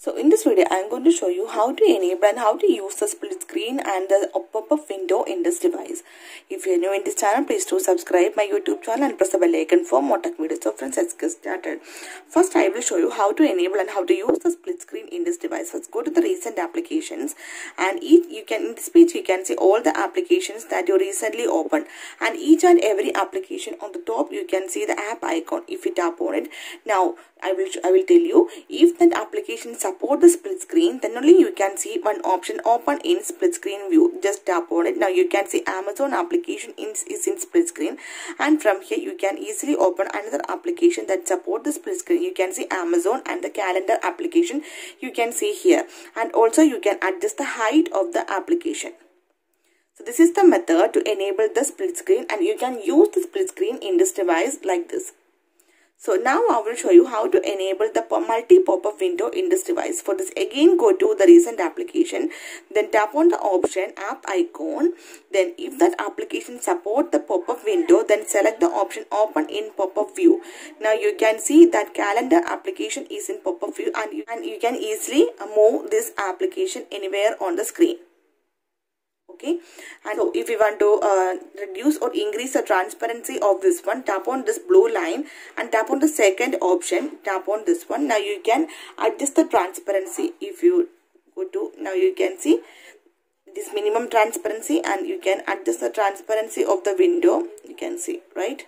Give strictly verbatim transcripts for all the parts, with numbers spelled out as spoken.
So in this video, I am going to show you how to enable and how to use the split screen and the pop-up window in this device. If you are new in this channel, please do subscribe my YouTube channel and press the bell icon for more tech videos. So friends, let's get started. First, I will show you how to enable and how to use the split screen in this device. Let's go to the recent applications, and each you can in this page you can see all the applications that you recently opened, and each and every application on the top you can see the app icon. If you tap on it, now I will I will tell you if that application support the split screen, then only you can see one option open in split screen view. Just tap on it. Now you can see Amazon application in, is in split screen, and from here you can easily open another application that support the split screen. You can see Amazon and the calendar application you can see here, and also you can adjust the height of the application. So this is the method to enable the split screen, and you can use the split screen in this device like this. So now I will show you how to enable the multi pop-up window in this device. For this, again go to the recent application, then tap on the option app icon. Then if that application support the pop-up window, then select the option open in pop-up view. Now you can see that calendar application is in pop-up view, and you, and you can easily move this application anywhere on the screen. Okay, and so if you want to uh, reduce or increase the transparency of this one, tap on this blue line and tap on the second option, tap on this one. Now you can adjust the transparency. If you go to, now you can see this minimum transparency, and you can adjust the transparency of the window. You can see, right?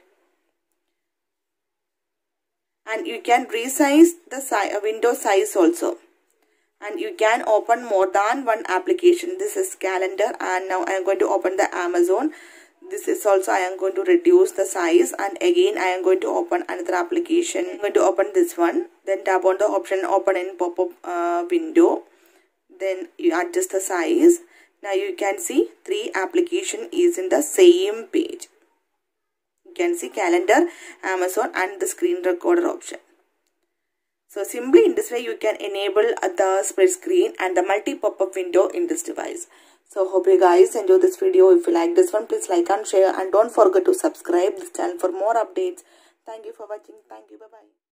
And you can resize the si window size also. And you can open more than one application. This is calendar, and now I am going to open the Amazon. This is also I am going to reduce the size, and again I am going to open another application. I am going to open this one. Then tap on the option open in pop-up uh, window. Then you adjust the size. Now you can see three application is in the same page. You can see calendar, Amazon, and the screen recorder option. So simply in this way you can enable the split screen and the multi pop-up window in this device. So hope you guys enjoy this video. If you like this one, please like and share, and don't forget to subscribe this channel for more updates. Thank you for watching. Thank you. Bye bye.